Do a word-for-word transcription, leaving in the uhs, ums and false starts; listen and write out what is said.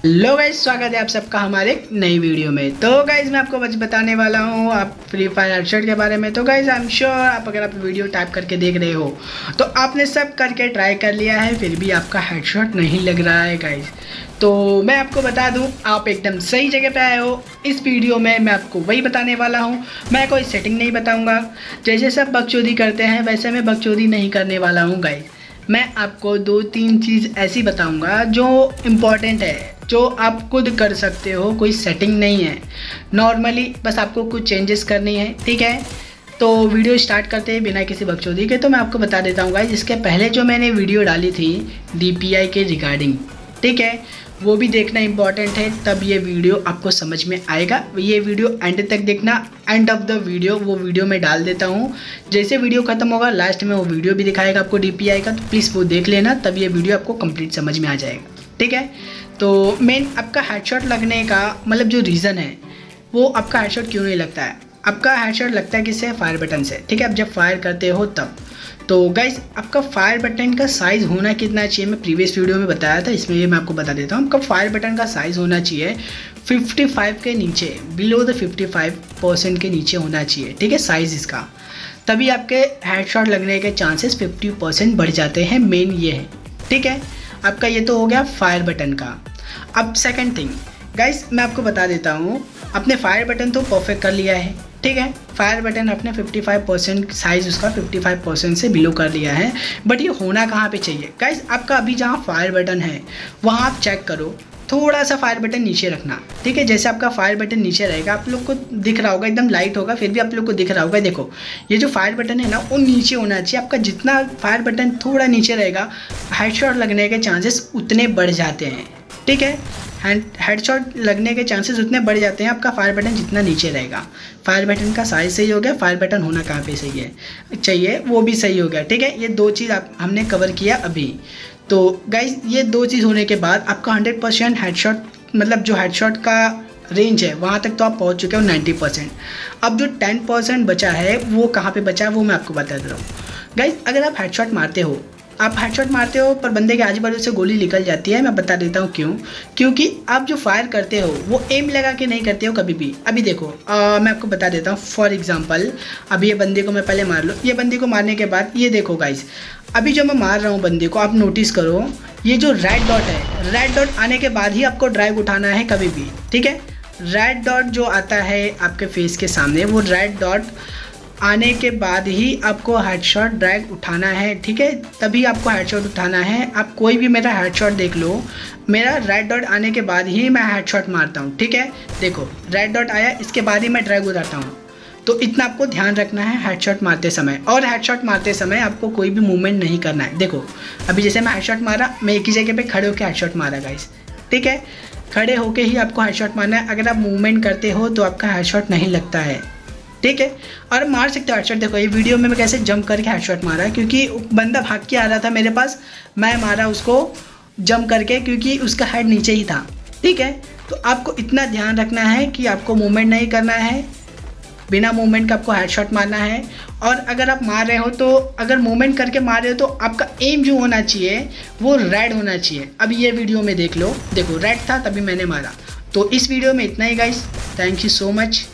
Hello guys, स्वागत है आप सबका हमारे एक नई वीडियो में। तो गाइस मैं आपको बस बताने वाला हूँ आप फ्री फायर हेडशॉट के बारे में। तो गाइस आई एम श्योर आप अगर आप वीडियो टाइप करके देख रहे हो तो आपने सब करके ट्राई कर लिया है, फिर भी आपका हेडशॉट नहीं लग रहा है गाइस। तो मैं आपको बता दूं, आप एकदम सही जगह पे आए हो। इस वीडियो में मैं आपको वही बताने वाला हूं। मैं कोई सेटिंग नहीं बताऊंगा। जैसे सब बकचोदी करते हैं वैसे मैं बकचोदी नहीं करने वाला हूं गाइस। मैं आपको दो तीन चीज़ ऐसी बताऊंगा जो इम्पॉर्टेंट है, जो आप खुद कर सकते हो। कोई सेटिंग नहीं है, नॉर्मली बस आपको कुछ चेंजेस करनी है, ठीक है। तो वीडियो स्टार्ट करते हैं बिना किसी बकचोदी के। तो मैं आपको बता देता हूँ गाइस, इसके पहले जो मैंने वीडियो डाली थी डी पी आई के रिगार्डिंग, ठीक है, वो भी देखना इंपॉर्टेंट है, तब ये वीडियो आपको समझ में आएगा। ये वीडियो एंड तक देखना। एंड ऑफ द वीडियो वो वीडियो मैं डाल देता हूँ। जैसे वीडियो खत्म होगा लास्ट में वो वीडियो भी दिखाएगा आपको डी पी आई का, तो प्लीज़ वो देख लेना, तब ये वीडियो आपको कंप्लीट समझ में आ जाएगा, ठीक है। तो मेन आपका हेडशॉट लगने का मतलब जो रीज़न है, वो आपका हेडशॉट क्यों नहीं लगता है। आपका हेडशॉट लगता है किससे? फायर बटन से, ठीक है। आप जब फायर करते हो तब। तो गाइज आपका फायर बटन का साइज़ होना कितना चाहिए, मैं प्रीवियस वीडियो में बताया था, इसमें ये मैं आपको बता देता हूँ। आपका फायर बटन का साइज़ होना चाहिए पचपन के नीचे, बिलो द पचपन परसेंट के नीचे होना चाहिए, ठीक है, साइज़ इसका। तभी आपके हेडशॉट लगने के चांसेस पचास परसेंट बढ़ जाते हैं। मेन ये है, ठीक है। आपका ये तो हो गया फायर बटन का। अब सेकंड थिंग गाइस मैं आपको बता देता हूँ, अपने फायर बटन तो परफेक्ट कर लिया है, ठीक है। फायर बटन अपने पचपन परसेंट साइज़ उसका पचपन परसेंट से बिलो कर लिया है। बट ये होना कहाँ पे चाहिए गाइस? आपका अभी जहाँ फायर बटन है वहाँ आप चेक करो, थोड़ा सा फायर बटन नीचे रखना, ठीक है। जैसे आपका फायर बटन नीचे रहेगा, आप लोग को दिख रहा होगा, एकदम लाइट होगा, फिर भी आप लोग को दिख रहा होगा। देखो ये जो फायर बटन है ना, वो नीचे होना चाहिए। आपका जितना फायर बटन थोड़ा नीचे रहेगा, हेडशॉट लगने के चांसेस उतने बढ़ जाते हैं, ठीक है। हैंड हेडशॉट लगने के चांसेस उतने बढ़ जाते हैं आपका फायर बटन जितना नीचे रहेगा। फायर बटन का साइज़ सही हो गया, फायर बटन होना कहाँ पे सही है चाहिए वो भी सही हो गया, ठीक है। ये दो चीज़ आप हमने कवर किया अभी। तो गाइज ये दो चीज़ होने के बाद आपका हंड्रेड परसेंट हेडशॉट, मतलब जो हेडशॉट का रेंज है वहाँ तक तो आप पहुँच चुके हो नाइन्टी परसेंट। अब जो टेन परसेंट बचा है वो कहाँ पे बचा है वो मैं आपको बता दे रहा हूँ गाइज। अगर आप हेडशॉट मारते हो आप हेडशॉट मारते हो पर बंदे के आजू बाजू से गोली निकल जाती है, मैं बता देता हूँ क्यों। क्योंकि आप जो फायर करते हो वो एम लगा के नहीं करते हो कभी भी। अभी देखो आ, मैं आपको बता देता हूँ। फॉर एग्जांपल अभी ये बंदे को मैं पहले मार लो, ये बंदे को मारने के बाद ये देखो गाइस, अभी जो मैं मार रहा हूँ बंदे को, आप नोटिस करो ये जो रेड डॉट है, रेड डॉट आने के बाद ही आपको ड्राइव उठाना है कभी भी, ठीक है। रेड डॉट जो आता है आपके फेस के सामने, वो रेड डॉट आने के बाद ही आपको हेडशॉट ड्रैग उठाना है, ठीक है। तभी आपको हेडशॉट उठाना है। आप कोई भी मेरा हेडशॉट देख लो, मेरा रेड डॉट आने के बाद ही मैं हेडशॉट मारता हूँ, ठीक है। देखो रेड डॉट आया, इसके बाद ही मैं ड्रैग उठाता हूँ। तो इतना आपको ध्यान रखना है हेडशॉट मारते समय। और हेडशॉट मारते समय आपको कोई भी मूवमेंट नहीं करना है। देखो अभी जैसे मैं हेडशॉट मारा, मैं एक ही जगह पर खड़े होकर हेडशॉट मारा गाइस, ठीक है। खड़े होकर ही आपको हेडशॉट मारना है। अगर आप मूवमेंट करते हो तो आपका हेडशॉट नहीं लगता है, ठीक है। और मार सकते हो हेडशॉट। देखो ये वीडियो में मैं कैसे जंप करके हेडशॉट मारा, क्योंकि बंदा भाग के आ रहा था मेरे पास, मैं मारा उसको जंप करके क्योंकि उसका हेड नीचे ही था, ठीक है। तो आपको इतना ध्यान रखना है कि आपको मूवमेंट नहीं करना है, बिना मूवमेंट का आपको हेडशॉट मारना है। और अगर आप मार रहे हो तो अगर मूवमेंट करके मार रहे हो तो आपका एम जो होना चाहिए वो रेड होना चाहिए। अब ये वीडियो में देख लो, देखो रेड था तभी मैंने मारा। तो इस वीडियो में इतना ही guys, thank you so much.